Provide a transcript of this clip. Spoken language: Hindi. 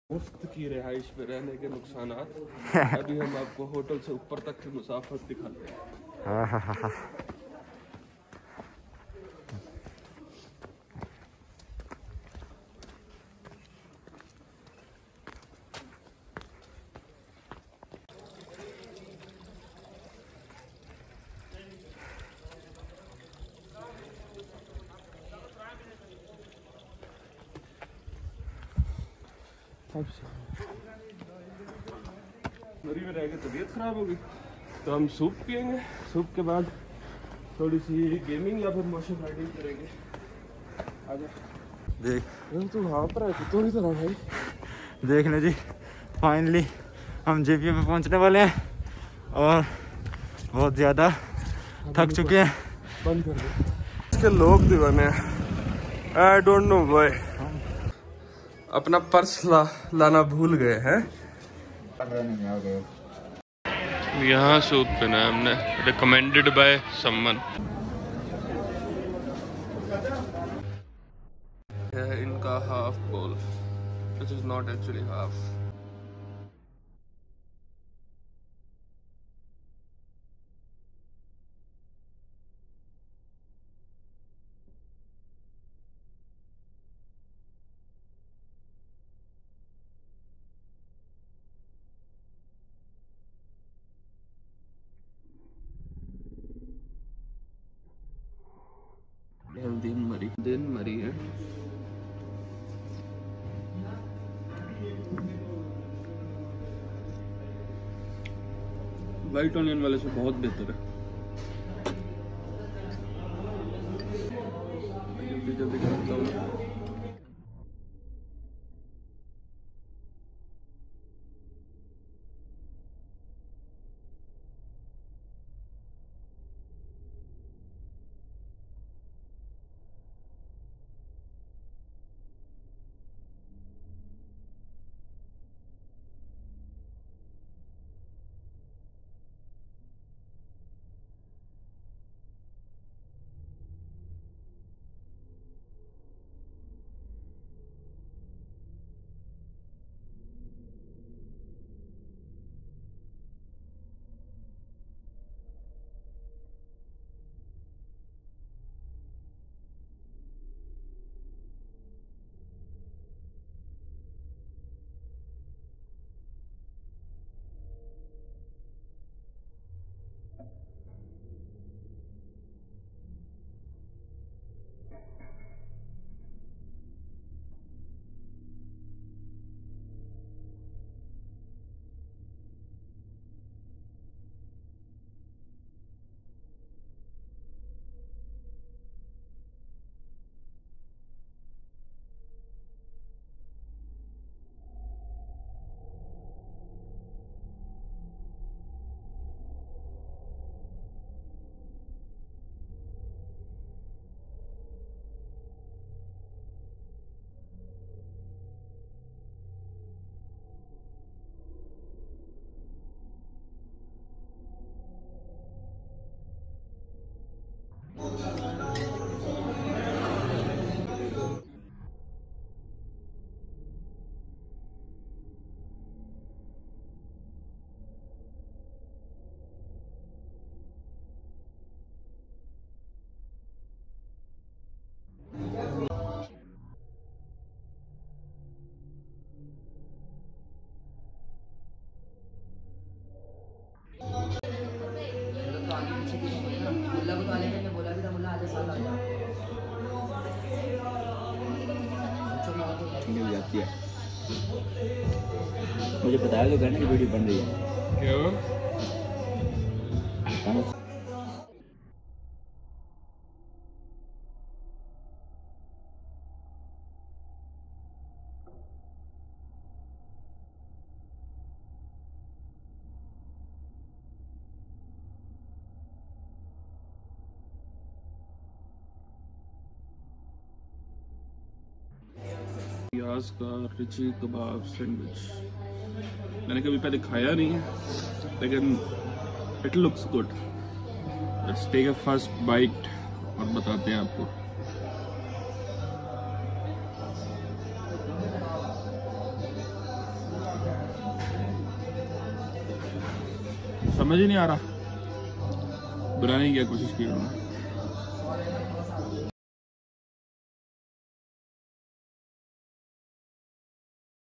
मुफ्त की रिहाइश में रहने के नुकसानात। अभी हम आपको होटल से ऊपर तक की मुसाफत दिखाते हैं। मरी में रह के तबीयत खराब होगी तो हम सूप पियेंगे। सूप के बाद थोड़ी सी गेमिंग या फिर मोशन राइडिंग करेंगे। आजा देख तू वहाँ पर है तो ही तो भाई। देख लो जी, फाइनली हम जेपी में पहुंचने वाले हैं और बहुत ज़्यादा थक चुके हैं। बंद कर दो। इसके लोग दीवाने हैं। I don't know why. अपना पर्स लाना भूल गए हैं। यहाँ सूप पीना है हमने, रिकमेंडेड बाय समवन। है इनका हाफ बोल, which is not actually half. दिन मरी है। व्हाइट ऑनियन वाले से बहुत बेहतर है। जल्दी करता हूँ। मिल जाती है। मुझे बताया तो करने की वीडियो बन रही है। क्यों? प्याज का रिची कबाब सैंडविच मैंने कभी पहले खाया नहीं है, लेकिन it looks good. Let's take a first bite और बताते हैं आपको। समझ ही नहीं आ रहा, बनाने की क्या कोशिश की उन्होंने।